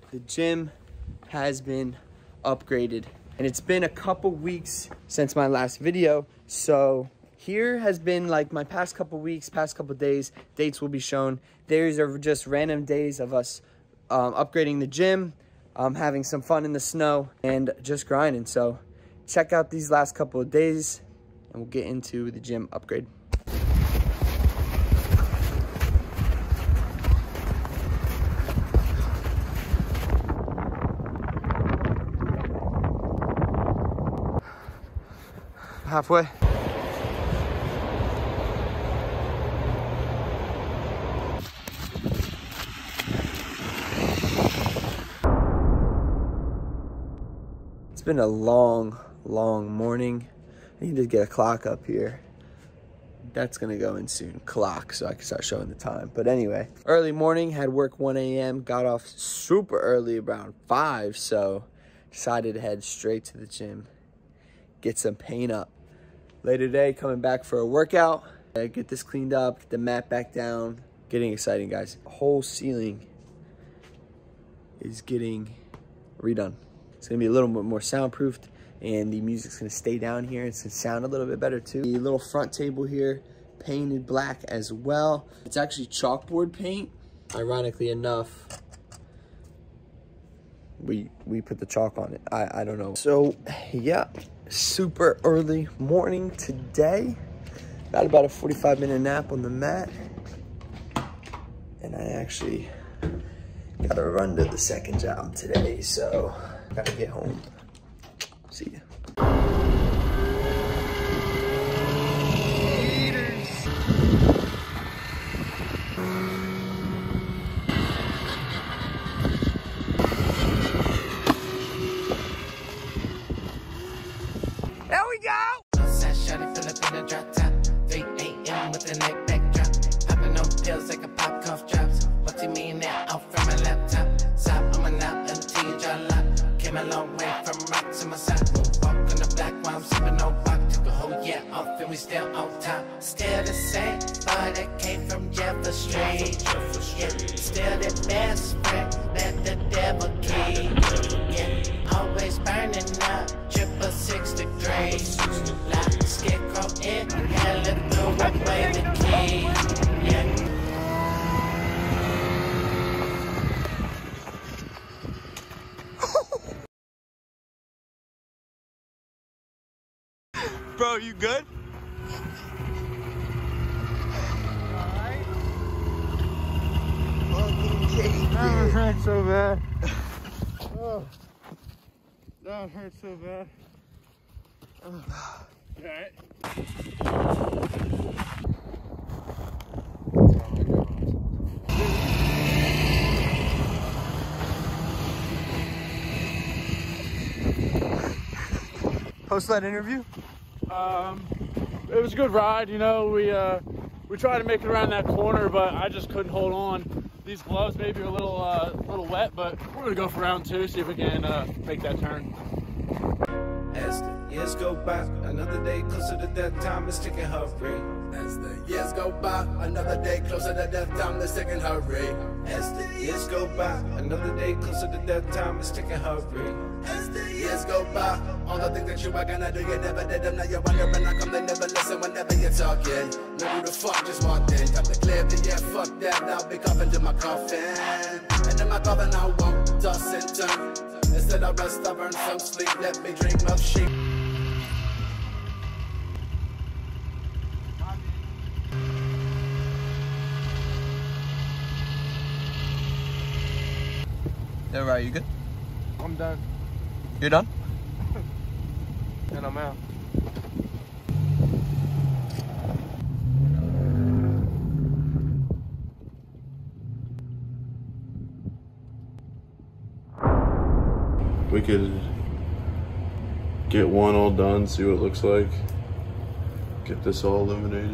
The gym has been upgraded, and it's been a couple weeks since my last video, so here has been like my past couple weeks, past couple days. Dates will be shown. These are just random days of us upgrading the gym, having some fun in the snow, and just grinding. So check out these last couple of days, and we'll get into the gym upgrade. Halfway. It's been a long morning. I need to get a clock up here. That's gonna go in soon, clock, so I can start showing the time. But anyway, early morning, had work 1 a.m., got off super early, around 5, so decided to head straight to the gym, get some paint up. Later today, coming back for a workout. Get this cleaned up, get the mat back down. Getting exciting, guys. The whole ceiling is getting redone. It's gonna be a little bit more soundproofed, and the music's gonna stay down here. It's gonna sound a little bit better too. The little front table here, painted black as well. It's actually chalkboard paint. Ironically enough, we put the chalk on it. I don't know. So yeah, super early morning today. Got about a 45-minute nap on the mat, and I actually gotta run to the second job today, so gotta get home. See ya. There we go! Shawty fill up in the drop top. 3 a.m. with the night backdrop. Popping on pills like a pop cough drops. Multi-millionaire out from my laptop. Side on my knob until you draw lock. Came a long way from rock to my side. Walk on the block while I'm sipping on pop. Took a whole year off and we still on top. Still the same boy that came from Jefferson Street. Yeah, still the best friend that the devil keep. Yeah, always burning up. 6 degrees. Like scarecrow in hell and throw away the key. Yeah. Bro, you good? Alright. That hurts so bad. Oh, that hurts so bad. Alright. Post-Sled interview? It was a good ride, you know. We tried to make it around that corner, but I just couldn't hold on. These gloves maybe are a little wet, but we're gonna go for round 2, see if we can make that turn. As the years go by, another day closer to death, time is ticking, hurry. As the years go by, another day closer to death, time is ticking, hurry. As the years go by, another day closer to death, time is ticking, hurry. As the years go by, all the things that you were gonna do, you never did them. Now you're wondering how come they never listen whenever you're talking. Know who the fuck just walked in, time to clear the air, fuck that, I'll be coughing to my coffin. And in my coffin I won't toss and turn. Instead I rest, I burn some sleep, let me dream of sheep. Yeah, right, you good? I'm done. You're done? And I'm out. We could get one all done, see what it looks like, get this all illuminated.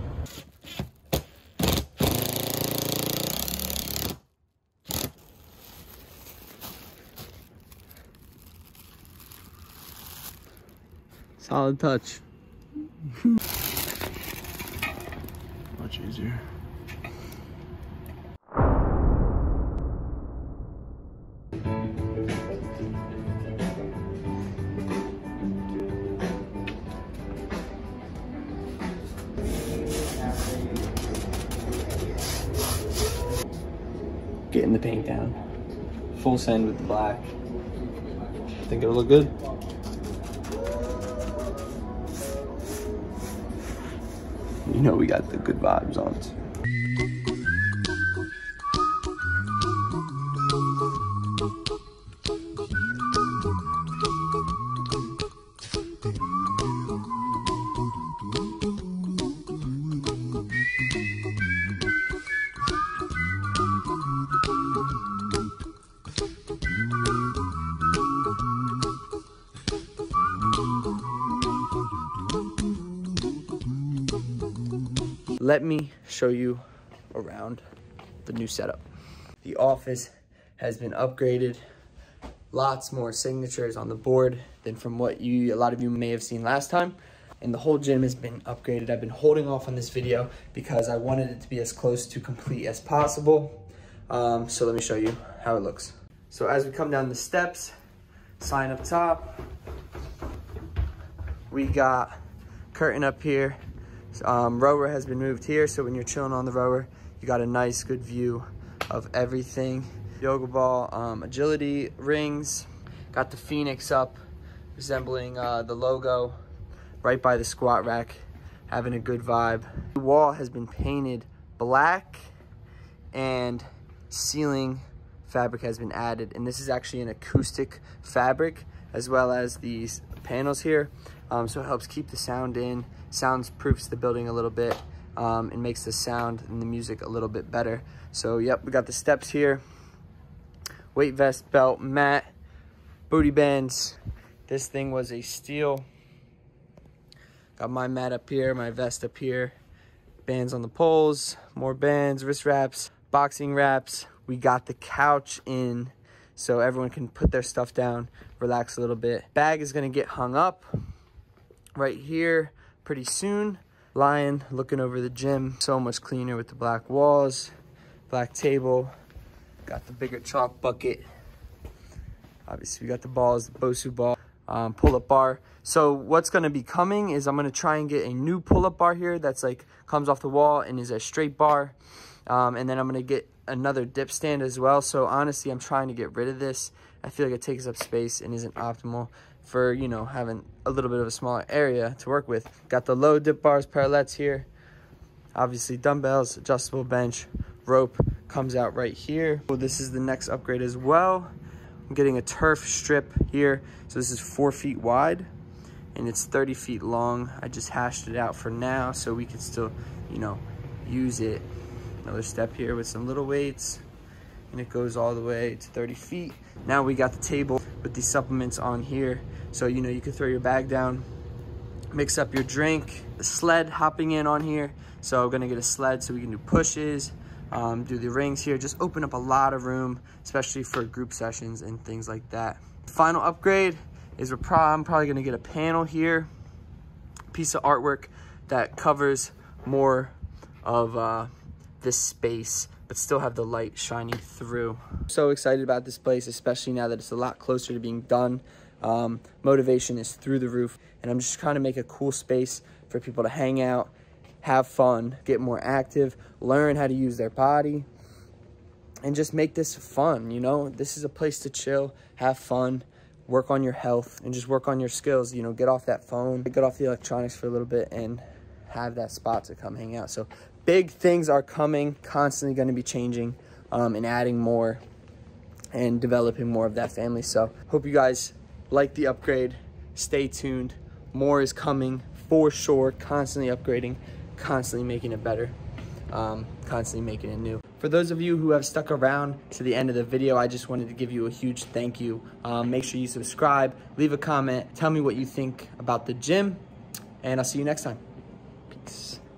Solid touch. Much easier. Getting the paint down. Full send with the black. Think it'll look good. You know we got the good vibes on too. Let me show you around the new setup. The office has been upgraded. Lots more signatures on the board than from what a lot of you may have seen last time. And the whole gym has been upgraded. I've been holding off on this video because I wanted it to be as close to complete as possible. So let me show you how it looks. So as we come down the steps, sign up top, we got curtain up here. Rower has been moved here, so when you're chilling on the rower, you got a nice good view of everything. Yoga ball, agility rings, got the Phoenix up resembling the logo right by the squat rack, having a good vibe. The wall has been painted black and ceiling fabric has been added, and this is actually an acoustic fabric as well as these panels here, so it helps keep the sound in, soundproofs the building a little bit, and makes the sound and the music a little bit better. So yep, we got the steps here, weight vest, belt, mat, booty bands. This thing was a steal. Got my mat up here, my vest up here, bands on the poles, more bands, wrist wraps, boxing wraps. We got the couch in so everyone can put their stuff down, relax a little bit. Bag is gonna get hung up right here pretty soon. Lion looking over the gym, so much cleaner with the black walls, black table, got the bigger chalk bucket. Obviously we got the balls, the Bosu ball, pull-up bar. So what's gonna be coming is I'm gonna try and get a new pull-up bar here that's like comes off the wall and is a straight bar. And then I'm gonna get another dip stand as well. So honestly, I'm trying to get rid of this. I feel like it takes up space and isn't optimal for, you know, having a little bit of a smaller area to work with. Got the low dip bars, parallettes here. Obviously dumbbells, adjustable bench, rope comes out right here. Well, this is the next upgrade as well. I'm getting a turf strip here. So this is 4 feet wide and it's 30 feet long. I just hashed it out for now so we can still, you know, use it. Another step here with some little weights, and it goes all the way to 30 feet. Now we got the table with these supplements on here. So, you know, you can throw your bag down, mix up your drink. The sled hopping in on here. So I'm gonna get a sled so we can do pushes, do the rings here, just open up a lot of room, especially for group sessions and things like that. Final upgrade is I'm probably gonna get a panel here, piece of artwork that covers more of this space, but still have the light shining through. So excited about this place, especially now that it's a lot closer to being done. Motivation is through the roof, and I'm just trying to make a cool space for people to hang out, have fun, get more active, learn how to use their body, and just make this fun. You know, this is a place to chill, have fun, work on your health, and just work on your skills. You know, get off that phone, get off the electronics for a little bit, and have that spot to come hang out. So big things are coming, constantly going to be changing, and adding more and developing more of that family. So hope you guys like the upgrade. Stay tuned. More is coming for sure. Constantly upgrading, constantly making it better, constantly making it new. For those of you who have stuck around to the end of the video, I just wanted to give you a huge thank you. Make sure you subscribe, leave a comment, tell me what you think about the gym, and I'll see you next time. Peace.